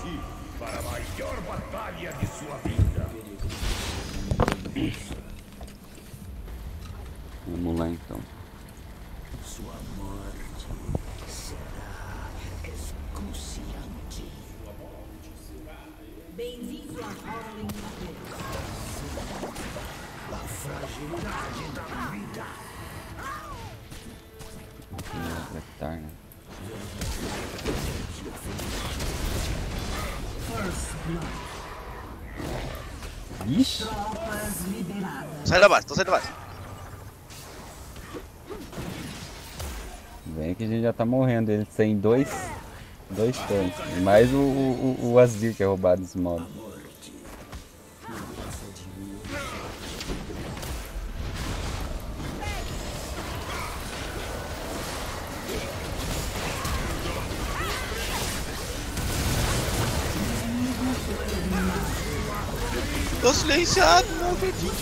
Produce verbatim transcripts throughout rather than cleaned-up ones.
Prepare-se para a maior batalha de sua vida. Vamos lá então. Sua morte será excruciante. Bem-vindo a Howling Caverna. A fragilidade da vida. Vou apertar, né? First Blood. Ixi! Tropas liberadas. Sai da base, tô saindo da base. Vem que a gente já tá morrendo. Ele tem dois. Dois tanques. E mais o, o, o Azir que é roubado desse modo. Tô silenciado, não acredito.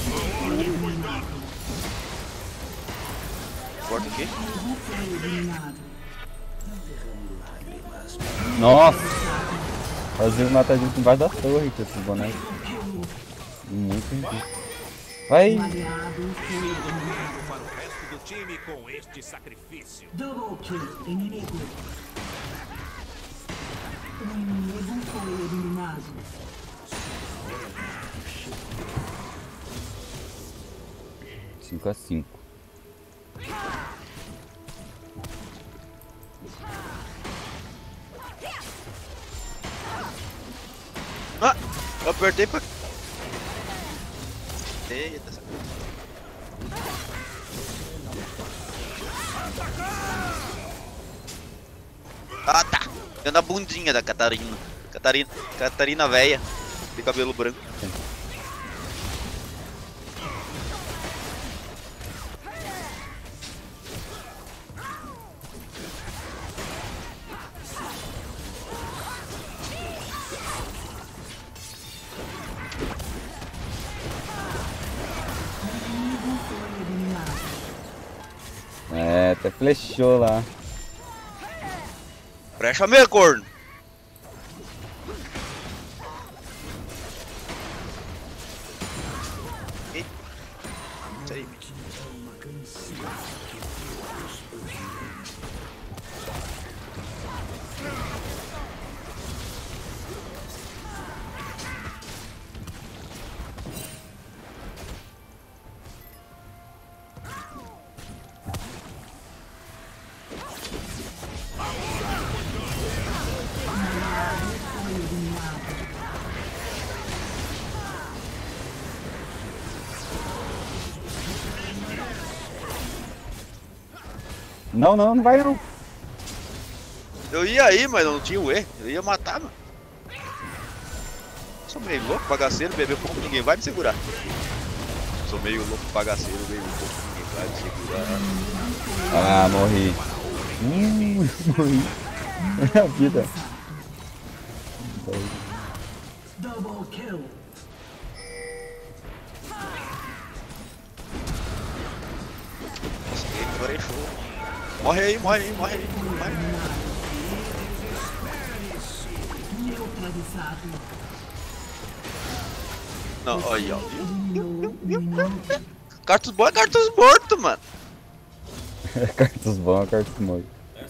Corta aqui. Nossa! O Azir mata a gente embaixo da torre com esses bonecos. Muito ridículo. Vai! Para o resto do time com este sacrifício. Double kill inimigo. O inimigo foi eliminado. cinco a cinco. Ah, eu apertei pra... Eita. Ah, tá. Eu na bundinha da Catarina. Catarina, Catarina velha. De cabelo branco. É, até flechou lá. Brecha meu, corno. Eita. Isso aí. Não, não, não vai não. Eu ia aí, mas não tinha o E. Eu ia matar, mano. Sou meio louco, bagaceiro, beber pouco, ninguém vai me segurar. Sou meio louco, bagaceiro, beber pouco, ninguém vai me segurar. Ah, morri. Hum, morri. É a vida. Double kill. Nossa, agora é show. Morre aí, morre aí, morre aí, morre aí. Neutralizado. Não, olha aí, ó. Cartus bom é cartus morto, mano. Cartos bons, cartos mortos.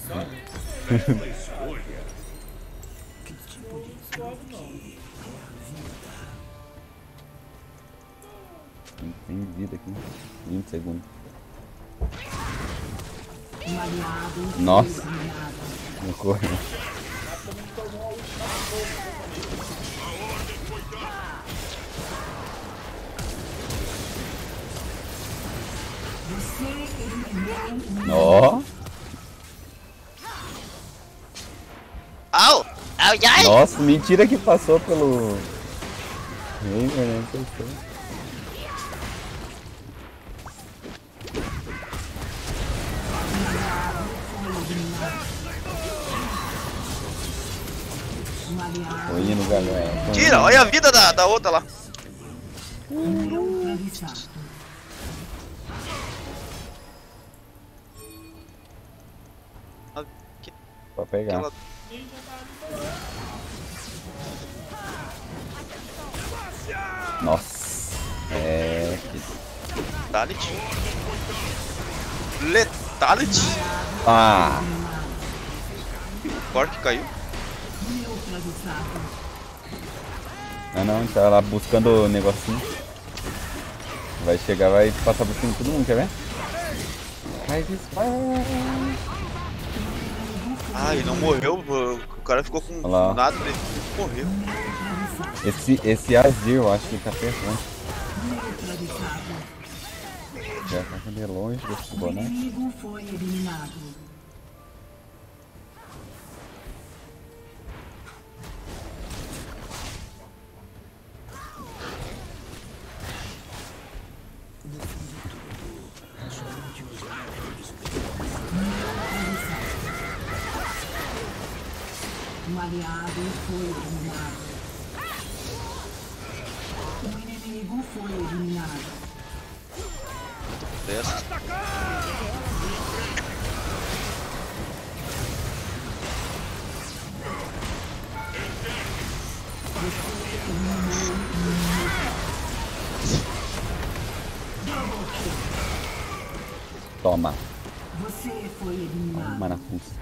Tem, tem vida aqui. vinte segundos. Um aliado foi Nossa. eliminado. Não correu. Você eliminou um Ó. Au! Au, ai! Nossa, mentira que passou pelo... Gamer, né? Não sei se- um aliado Foi no galera. Tira, olha a vida da, da outra lá. neutralizado. Que- Pra pegar. Aquela... Nossa. É. Letality. Letality. Ah. Cork caiu. Não, não, tá lá buscando o negocinho. Vai chegar, vai passar por cima de todo mundo, quer ver? Faz isso, vai. Ah, ele não morreu, o cara ficou com Olha lá. nada, ele morreu. Esse, esse Azir, eu acho que ele tá pensando. Já tá de longe desse O boné. inimigo foi eliminado. Um aliado foi eliminado. O inimigo foi eliminado. Dessa. Toma. Você foi eliminado. Toma na fuça.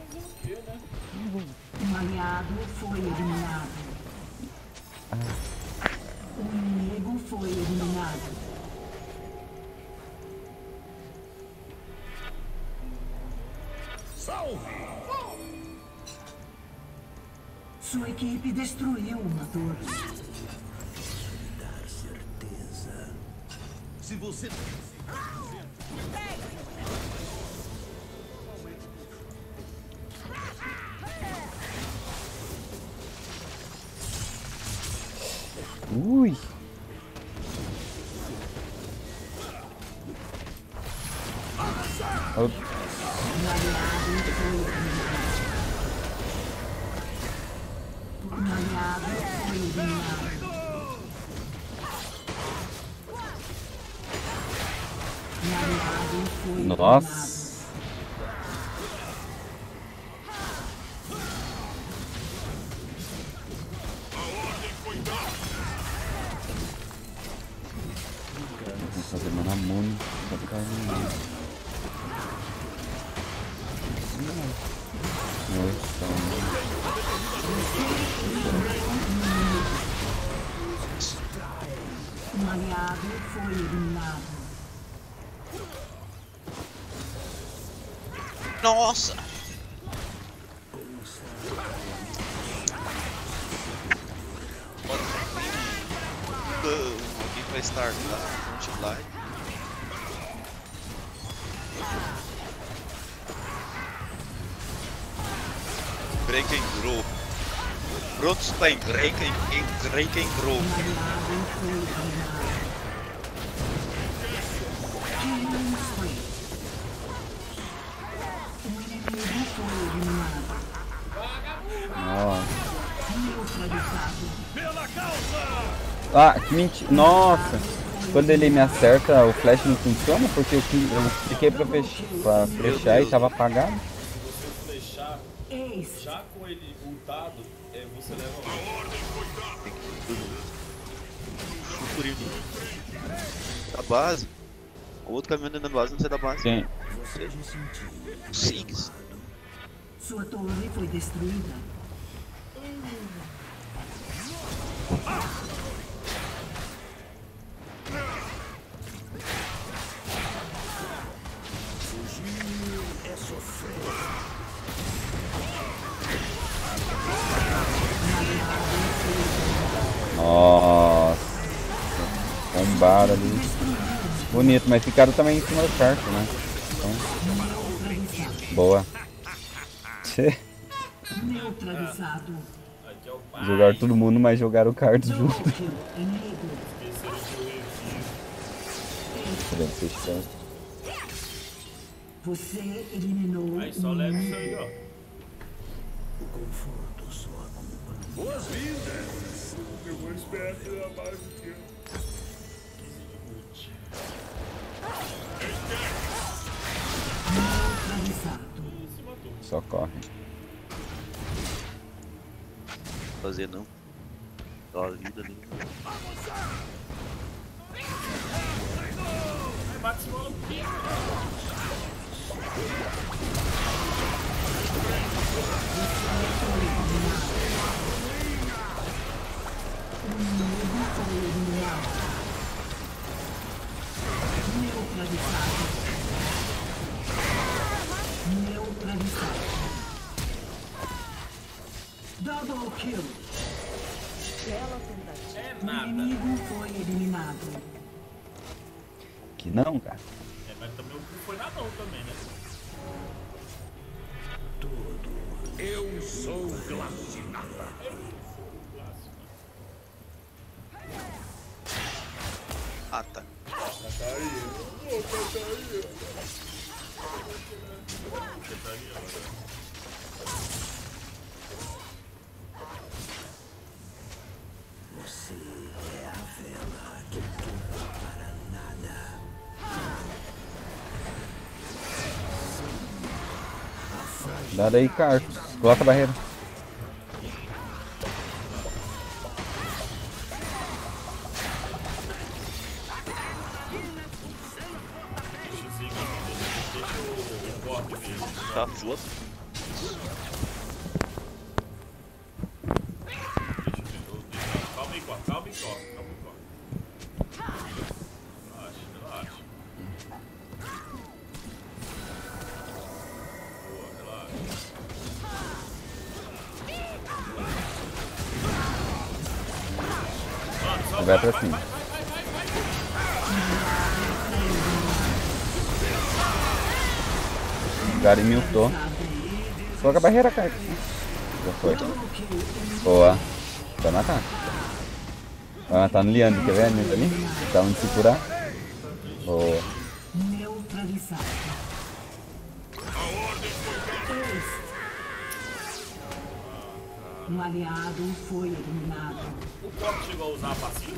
Um aliado foi eliminado. Um inimigo foi eliminado. Salve! Sua equipe destruiu uma torre. Dar certeza. Se você Ui. Oh, Um aliado foi eliminado. Um aliado foi eliminado. Um aliado foi eliminado. nossa. Vou fazer Manamune. Vou ficar eliminado. Nossa, Um aliado foi eliminado. Nossa! Alguém vai startar, multiply. Break and grow. Prontos para break and break and grow. Um aliado foi eliminado. Killing spree. Um inimigo foi eliminado. nossa. Neutralizado. pela causa! Ah, que mentira. Nossa. Quando ele me acerta, o flash não funciona porque eu, fi- eu fiquei pra fechar, pra fechar e tava apagado. Se você flechar, Ace. já com ele ultado, é, você leva um. Chucurinho. Da base. O outro caminhão dentro da base não sai da base. Quem? Six. Sua torre foi destruída. É sofrer. Nossa. Bombaram ali. Bonito, mas ficaram também em cima do charco, né? Então, boa. Tchê. Neutralizado. Aqui é o pai. Jogaram todo mundo, mas jogaram o card junto. Kill. Inimigo. Esqueceram de eu revir. Deve ser estranho. Você eliminou Aí só um leva isso inimigo. aí, ó. O conforto só acompanha. Boas-vindas! Eu vou esperar pela mais do tempo. Neutralizado. Só corre. Fazer não. Ó, a vida ali. Bate esse maluco. Neutralizado. Neutralizado. Double kill. Bela tentativa. É O nada. inimigo foi eliminado. Que não, cara. É, mas também o cu foi na mão também, né? Eu sou glacinata. Ah, tá. Você é a vela que tudo para nada. Dá daí, Carlos. Coloca a barreira. Deixa o Zig, deixa o corte mesmo. Tá foda. Deixa o Zig, deixa. Calma aí, corta, calma aí, corta, calma aí, corta. Relaxa, relaxa. Boa, relaxa. Mano, só Vai pra cima. O cara miltou. Coloca a barreira, cara. Já foi. Boa. Vai matar. Vai matar no Leandro, quer ver? Ali? Tá onde se curar. Boa. Neutralizado. Um aliado foi eliminado. O corte chegou a usar a passiva?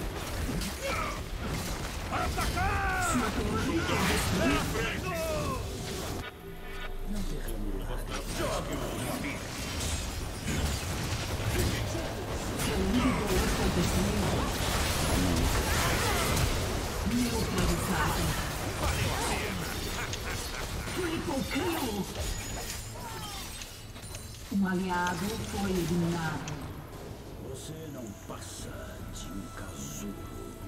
Sua torre foi destruída. Seu inibidor foi destruído. Neutralizado. Triple kill. Um aliado foi eliminado. Você não passa de um casulo.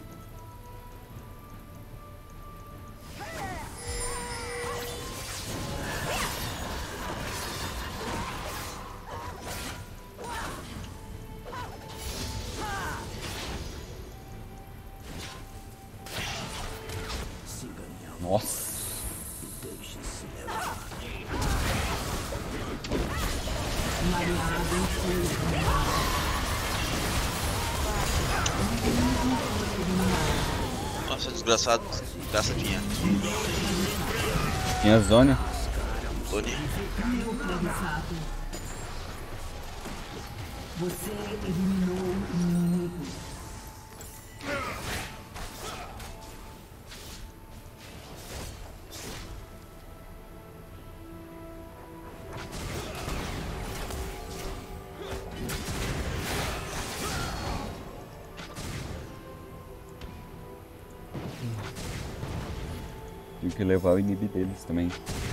Siga minha mão Nossa. e deixe-se levar. Um aliado foi eliminado. Um inimigo foi eliminado. Nossa, desgraçado. Desgraçadinha. Tinha zona. Tony. Neutralizado. Você eliminou um inimigo. Tem que levar o inib deles também.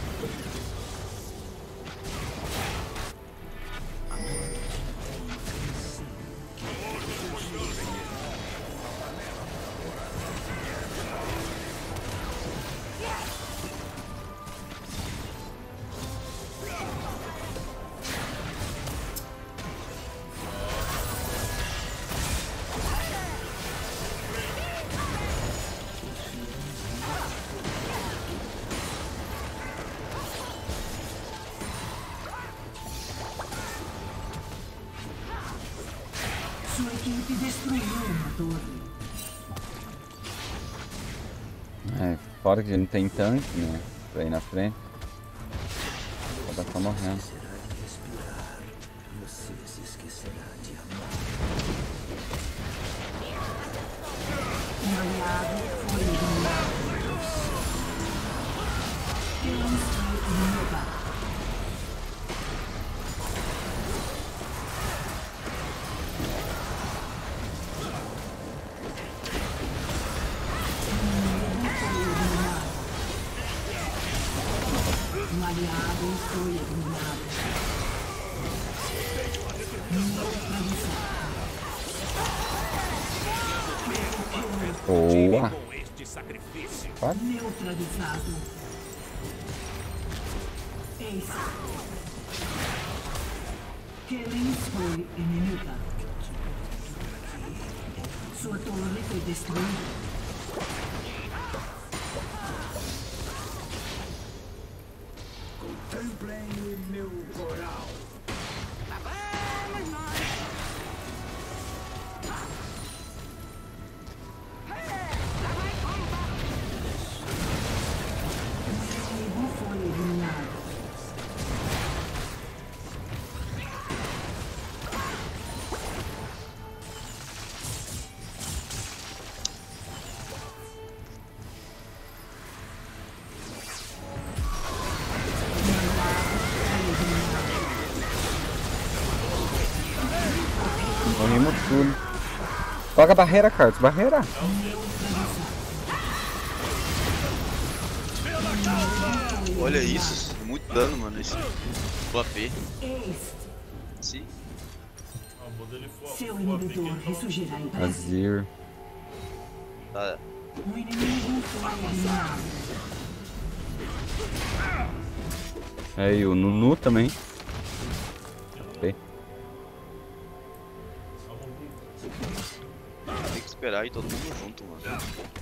Sua equipe destruiu uma torre. É, fora que não tem tanque, né? Pra ir na frente. Só tá só morrendo. Será de respirar. Você se esquecerá de amar. Um aliado foi eliminado. Insta-Mega. Boa. Com este sacrifício. Neutralizado. Ace. Kellen foi inimiga. Sua torre foi destruída. Contemplem o meu coral. O inimigo foi eliminado. Morremos tudo. Coloca a barreira, Carlos. Barreira. Olha isso, muito dano, mano, esse full A P. Ace. Sim. Ah, o modelo full Seu full A P que inibidor ele toma. ressurgirá em breve. Azir. Tá. O inimigo foi eliminado. É, e o Nunu também. Ok. Tem que esperar e todo mundo junto, mano.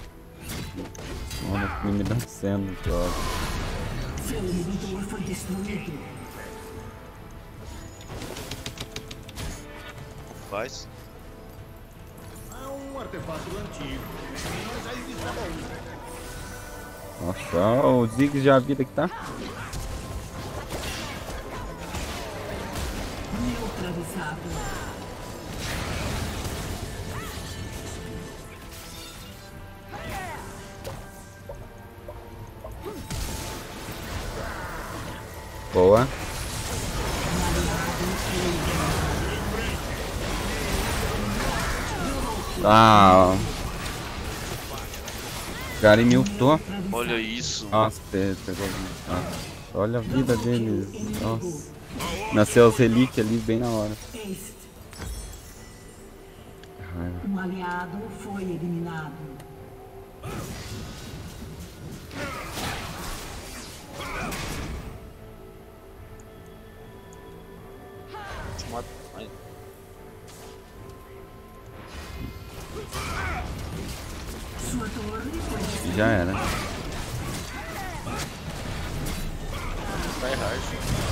Olha que me dá cena, jogo. Seu inibidor foi destruído. Faz. Há um artefato antigo. Mas ainda está bom. Nossa, ó, o Ziggs já a vida que tá. Neutralizado. Boa. Ah. O cara me ultou. Olha isso. Nossa, pe- pegou. Nossa, olha a vida deles. Nossa. Nasceu as relíquias ali bem na hora. Ace. Raiva. Um aliado foi eliminado. Mata. Ai. Sua torre foi destruída. Já era. Vai hard.